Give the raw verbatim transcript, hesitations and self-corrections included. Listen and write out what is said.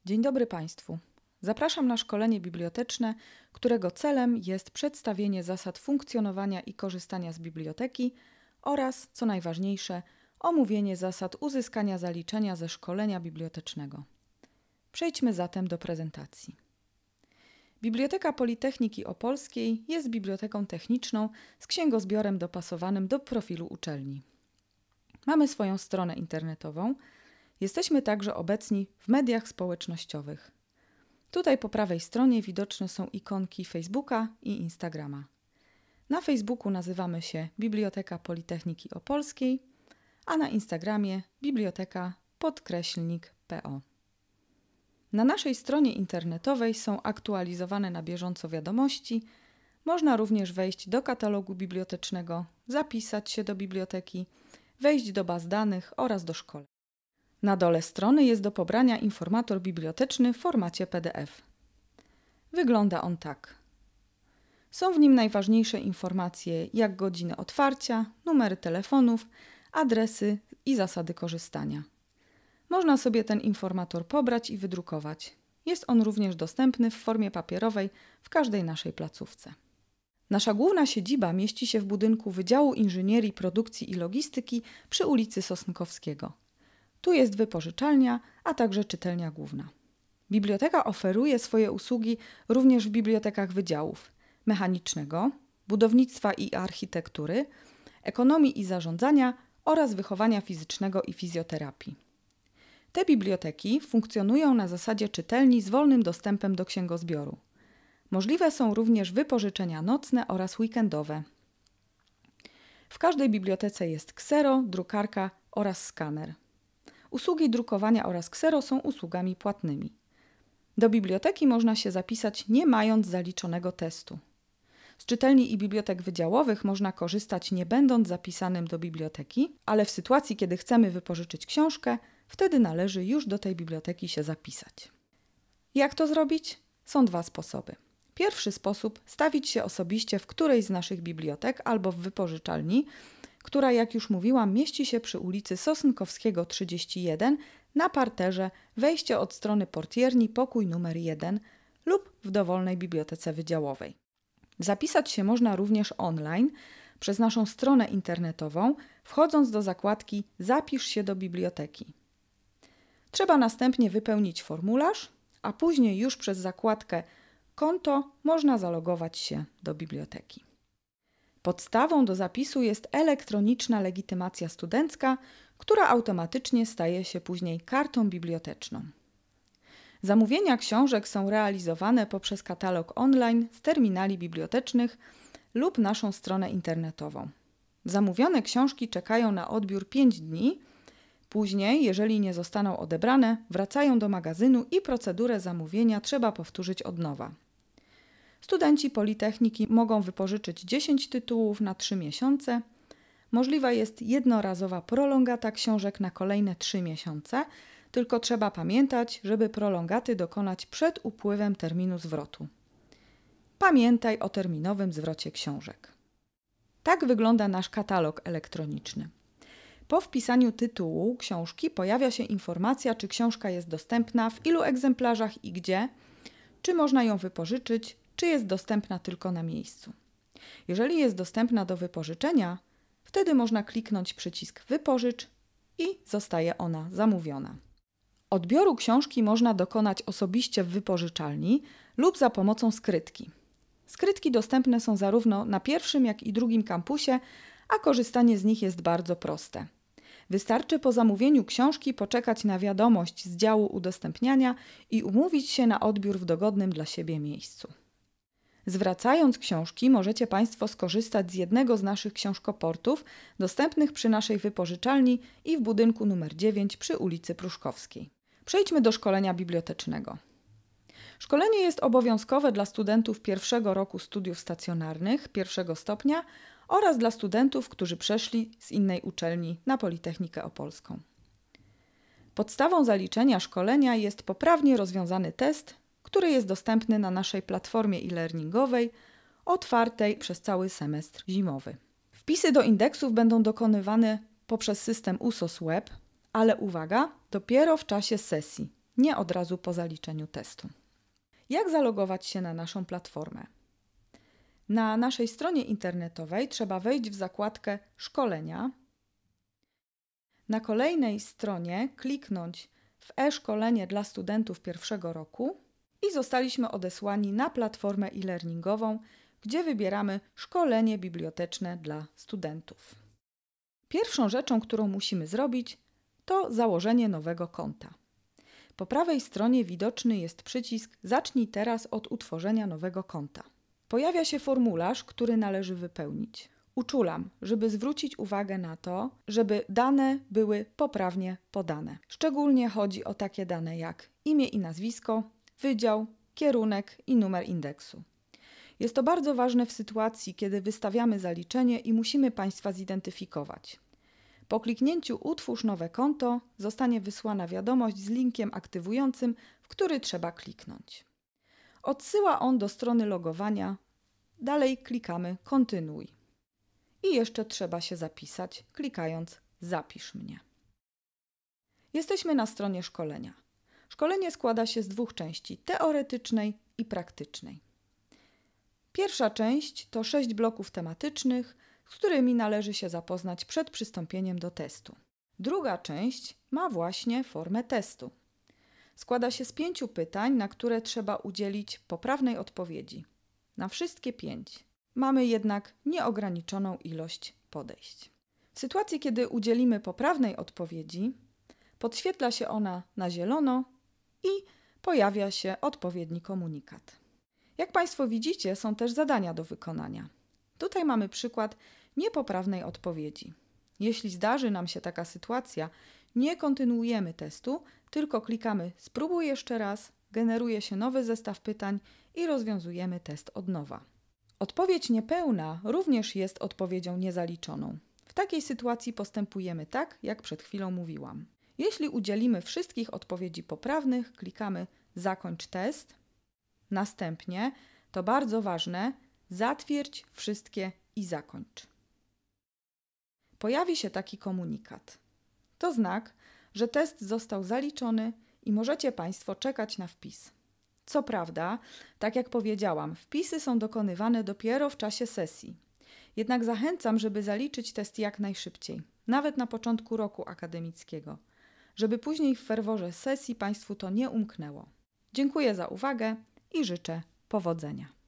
Dzień dobry Państwu. Zapraszam na szkolenie biblioteczne, którego celem jest przedstawienie zasad funkcjonowania i korzystania z biblioteki oraz, co najważniejsze, omówienie zasad uzyskania zaliczenia ze szkolenia bibliotecznego. Przejdźmy zatem do prezentacji. Biblioteka Politechniki Opolskiej jest biblioteką techniczną z księgozbiorem dopasowanym do profilu uczelni. Mamy swoją stronę internetową. Jesteśmy także obecni w mediach społecznościowych. Tutaj po prawej stronie widoczne są ikonki Facebooka i Instagrama. Na Facebooku nazywamy się Biblioteka Politechniki Opolskiej, a na Instagramie Biblioteka podkreślnik P O. Na naszej stronie internetowej są aktualizowane na bieżąco wiadomości. Można również wejść do katalogu bibliotecznego, zapisać się do biblioteki, wejść do baz danych oraz do szkoleń. Na dole strony jest do pobrania informator biblioteczny w formacie P D F. Wygląda on tak. Są w nim najważniejsze informacje jak godziny otwarcia, numery telefonów, adresy i zasady korzystania. Można sobie ten informator pobrać i wydrukować. Jest on również dostępny w formie papierowej w każdej naszej placówce. Nasza główna siedziba mieści się w budynku Wydziału Inżynierii, Produkcji i Logistyki przy ulicy Sosnkowskiego. Tu jest wypożyczalnia, a także czytelnia główna. Biblioteka oferuje swoje usługi również w bibliotekach wydziałów mechanicznego, budownictwa i architektury, ekonomii i zarządzania oraz wychowania fizycznego i fizjoterapii. Te biblioteki funkcjonują na zasadzie czytelni z wolnym dostępem do księgozbioru. Możliwe są również wypożyczenia nocne oraz weekendowe. W każdej bibliotece jest ksero, drukarka oraz skaner. Usługi drukowania oraz ksero są usługami płatnymi. Do biblioteki można się zapisać nie mając zaliczonego testu. Z czytelni i bibliotek wydziałowych można korzystać nie będąc zapisanym do biblioteki, ale w sytuacji, kiedy chcemy wypożyczyć książkę, wtedy należy już do tej biblioteki się zapisać. Jak to zrobić? Są dwa sposoby. Pierwszy sposób – stawić się osobiście w którejś z naszych bibliotek albo w wypożyczalni, która, jak już mówiłam, mieści się przy ulicy Sosnkowskiego trzydzieści jeden na parterze, wejście od strony portierni, pokój numer jeden lub w dowolnej bibliotece wydziałowej. Zapisać się można również online przez naszą stronę internetową, wchodząc do zakładki Zapisz się do biblioteki. Trzeba następnie wypełnić formularz, a później już przez zakładkę Konto można zalogować się do biblioteki. Podstawą do zapisu jest elektroniczna legitymacja studencka, która automatycznie staje się później kartą biblioteczną. Zamówienia książek są realizowane poprzez katalog online z terminali bibliotecznych lub naszą stronę internetową. Zamówione książki czekają na odbiór pięć dni. Później, jeżeli nie zostaną odebrane, wracają do magazynu i procedurę zamówienia trzeba powtórzyć od nowa. Studenci Politechniki mogą wypożyczyć dziesięć tytułów na trzy miesiące. Możliwa jest jednorazowa prolongata książek na kolejne trzy miesiące, tylko trzeba pamiętać, żeby prolongaty dokonać przed upływem terminu zwrotu. Pamiętaj o terminowym zwrocie książek. Tak wygląda nasz katalog elektroniczny. Po wpisaniu tytułu książki pojawia się informacja, czy książka jest dostępna, w ilu egzemplarzach i gdzie, czy można ją wypożyczyć, czy jest dostępna tylko na miejscu. Jeżeli jest dostępna do wypożyczenia, wtedy można kliknąć przycisk Wypożycz i zostaje ona zamówiona. Odbioru książki można dokonać osobiście w wypożyczalni lub za pomocą skrytki. Skrytki dostępne są zarówno na pierwszym, jak i drugim kampusie, a korzystanie z nich jest bardzo proste. Wystarczy po zamówieniu książki poczekać na wiadomość z działu udostępniania i umówić się na odbiór w dogodnym dla siebie miejscu. Zwracając książki, możecie Państwo skorzystać z jednego z naszych książkoportów dostępnych przy naszej wypożyczalni i w budynku numer dziewięć przy ulicy Pruszkowskiej. Przejdźmy do szkolenia bibliotecznego. Szkolenie jest obowiązkowe dla studentów pierwszego roku studiów stacjonarnych, pierwszego stopnia oraz dla studentów, którzy przeszli z innej uczelni na Politechnikę Opolską. Podstawą zaliczenia szkolenia jest poprawnie rozwiązany test, który jest dostępny na naszej platformie e-learningowej, otwartej przez cały semestr zimowy. Wpisy do indeksów będą dokonywane poprzez system U S O S Web, ale uwaga, dopiero w czasie sesji. nie od razu po zaliczeniu testu. Jak zalogować się na naszą platformę? Na naszej stronie internetowej trzeba wejść w zakładkę Szkolenia. Na kolejnej stronie kliknąć w e-szkolenie dla studentów pierwszego roku i zostaliśmy odesłani na platformę e-learningową, gdzie wybieramy szkolenie biblioteczne dla studentów. Pierwszą rzeczą, którą musimy zrobić, to założenie nowego konta. Po prawej stronie widoczny jest przycisk Zacznij teraz od utworzenia nowego konta. Pojawia się formularz, który należy wypełnić. Uczulam, żeby zwrócić uwagę na to, żeby dane były poprawnie podane. Szczególnie chodzi o takie dane jak imię i nazwisko, wydział, kierunek i numer indeksu. Jest to bardzo ważne w sytuacji, kiedy wystawiamy zaliczenie i musimy Państwa zidentyfikować. Po kliknięciu Utwórz nowe konto zostanie wysłana wiadomość z linkiem aktywującym, w który trzeba kliknąć. Odsyła on do strony logowania. Dalej klikamy Kontynuuj. I jeszcze trzeba się zapisać, klikając Zapisz mnie. Jesteśmy na stronie szkolenia. Szkolenie składa się z dwóch części, teoretycznej i praktycznej. Pierwsza część to sześć bloków tematycznych, z którymi należy się zapoznać przed przystąpieniem do testu. Druga część ma właśnie formę testu. Składa się z pięciu pytań, na które trzeba udzielić poprawnej odpowiedzi. Na wszystkie pięć. Mamy jednak nieograniczoną ilość podejść. W sytuacji, kiedy udzielimy poprawnej odpowiedzi, podświetla się ona na zielono i pojawia się odpowiedni komunikat. Jak Państwo widzicie, są też zadania do wykonania. Tutaj mamy przykład niepoprawnej odpowiedzi. Jeśli zdarzy nam się taka sytuacja, nie kontynuujemy testu, tylko klikamy Spróbuj jeszcze raz, generuje się nowy zestaw pytań i rozwiązujemy test od nowa. Odpowiedź niepełna również jest odpowiedzią niezaliczoną. W takiej sytuacji postępujemy tak, jak przed chwilą mówiłam. Jeśli udzielimy wszystkich odpowiedzi poprawnych, klikamy Zakończ test. Następnie, to bardzo ważne, zatwierdź wszystkie i zakończ. Pojawi się taki komunikat. To znak, że test został zaliczony i możecie Państwo czekać na wpis. Co prawda, tak jak powiedziałam, wpisy są dokonywane dopiero w czasie sesji. Jednak zachęcam, żeby zaliczyć test jak najszybciej, nawet na początku roku akademickiego, żeby później w ferworze sesji Państwu to nie umknęło. Dziękuję za uwagę i życzę powodzenia.